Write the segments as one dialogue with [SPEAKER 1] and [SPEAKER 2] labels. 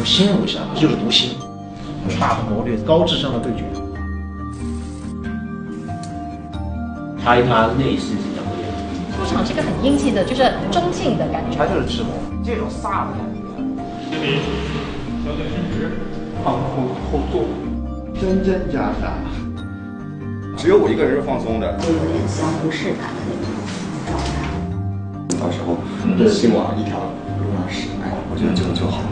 [SPEAKER 1] 从新任务下就是读心，大谋略、高智商的对决。他内饰是怎么样？
[SPEAKER 2] 出场是个很英气的，就是中性的感觉。
[SPEAKER 1] 他就是赤膊，这种飒的感觉。
[SPEAKER 3] 这里小腿伸直，
[SPEAKER 1] 放后坐，
[SPEAKER 4] 真假假。
[SPEAKER 5] 只有我一个人是放松的，
[SPEAKER 6] 会有点相互试探的那种状态。
[SPEAKER 5] 到时候心往一条路上驶，我觉得就好了。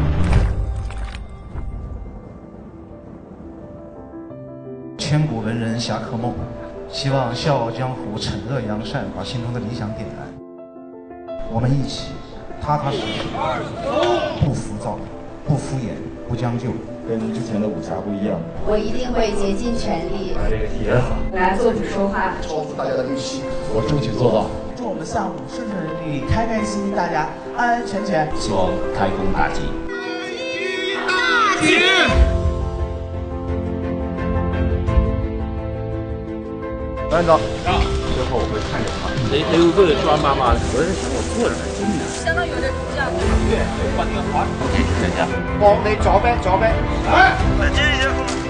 [SPEAKER 7] 千古文人侠客梦，希望笑傲江湖，惩恶扬善，把心中的理想点燃。我们一起踏踏实实，不浮躁，不敷衍，不将就，
[SPEAKER 5] 跟之前的武侠不一样。
[SPEAKER 6] 我一定会竭尽全力。
[SPEAKER 3] 把这个体验好。
[SPEAKER 6] 我要做主说话，
[SPEAKER 4] 超出大家的预期。
[SPEAKER 3] 我争取做到。
[SPEAKER 8] 祝我们项目顺顺利利、开开心心，大家安安全全。
[SPEAKER 9] 希望开工大吉。
[SPEAKER 3] 大吉！
[SPEAKER 5] 班长，最后我会看着他。
[SPEAKER 9] 你这个抓妈妈，我是想我做人真的。
[SPEAKER 10] 相当有点这样。
[SPEAKER 9] 换个花，等一下。
[SPEAKER 4] 帮你找呗。哎，
[SPEAKER 9] 接一下。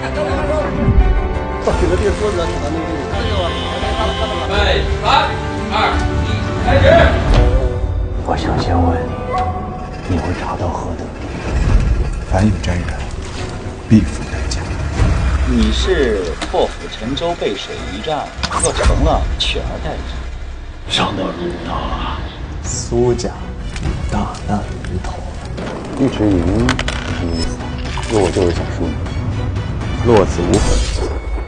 [SPEAKER 4] 到这个地桌子上，那个。
[SPEAKER 9] 备，3、2、1，开始。
[SPEAKER 11] 我想先问你，你会查到何等？
[SPEAKER 4] 凡有真人，必付代价。
[SPEAKER 12] 你是破釜沉舟，背水一战，若成了，取而代之。
[SPEAKER 11] 上得如大，苏家大难临头。
[SPEAKER 5] 一直赢是什么意思？那我就是想输。落子无悔。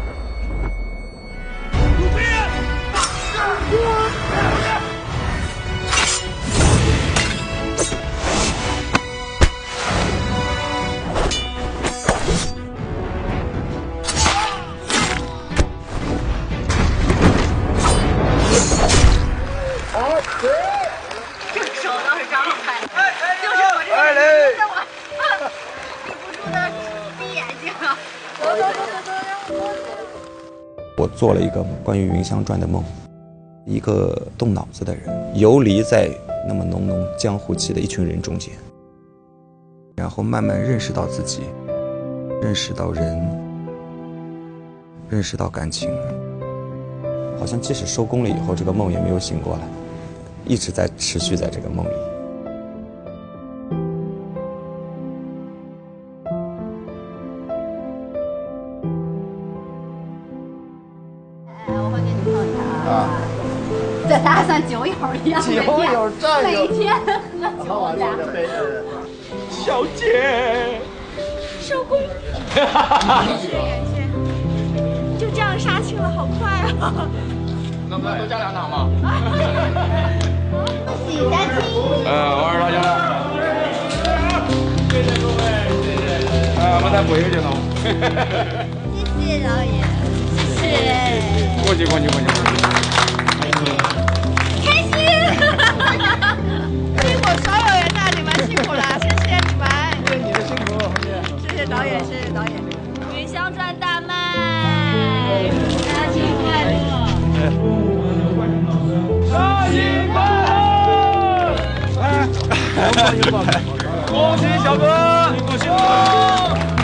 [SPEAKER 10] 手倒是张开，就是我这个人，我忍不住的闭眼睛了。
[SPEAKER 13] 我做了一个关于云香传的梦，一个动脑子的人游离在那么浓浓江湖气的一群人中间，然后慢慢认识到自己，认识到人，认识到感情。好像即使收工了以后，这个梦也没有醒过来，一直在持续在这个梦里。
[SPEAKER 6] 我会给你碰一下啊。这咱还算酒友一样，
[SPEAKER 4] 酒友战友，
[SPEAKER 6] 每天喝酒俩。
[SPEAKER 9] 小姐，
[SPEAKER 10] 收工。就这样杀青了，好快啊！
[SPEAKER 3] 能不能多加2场吗？
[SPEAKER 6] 喜家亲。
[SPEAKER 3] 我是大家。谢谢各位，谢谢。我们再补一个镜头。
[SPEAKER 6] 谢谢导演，谢谢。
[SPEAKER 3] 过去。
[SPEAKER 10] 开心！辛苦所有人呐，你们辛苦了，谢谢你们。
[SPEAKER 4] 谢谢你的辛苦，红姐。
[SPEAKER 10] 谢谢导演，谢谢导演。云香传大卖，杀青快乐！
[SPEAKER 3] 杀青快乐！哎，恭喜小哥，辛苦。